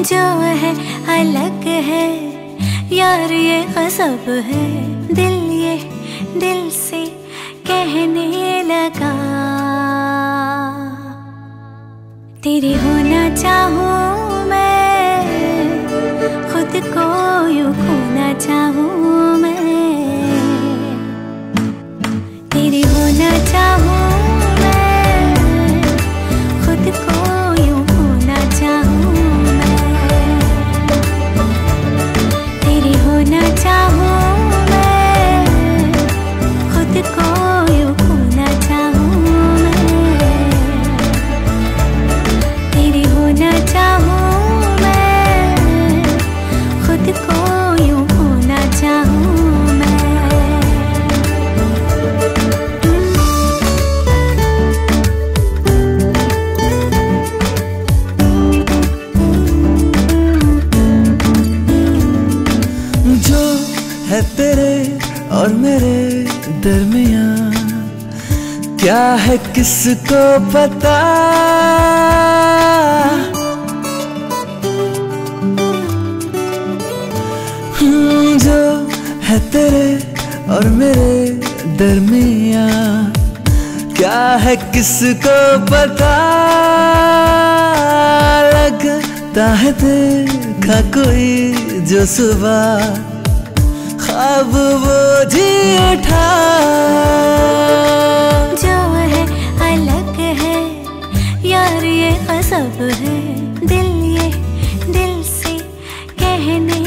जो है अलग है यार, ये गज़ब है। दिल ये दिल से कहने लगा, तेरी होना चाहूँ मैं, खुद को यूँ खोना चाहूँ मैं। तेरी होना चाहूँ मैं, खुद को यूँ खोना चाहूँ मैं। तेरी होना चाहूँ मैं, खुद को यूँ खोना चाहूँ मैं। तेरी होना चाहूँ मैं, खुद को यूँ खोना चाहूँ मैं। जो है तेरे और मेरे दरमियाँ, क्या है किसको पता। जो है तेरे और मेरे दरमियाँ, क्या है किसको पता। लगता है देखा कोई जो सुबह, ख्वाब वो जी उठा। जो है अलग है यार, ये गज़ब है। दिल ये दिल से कहने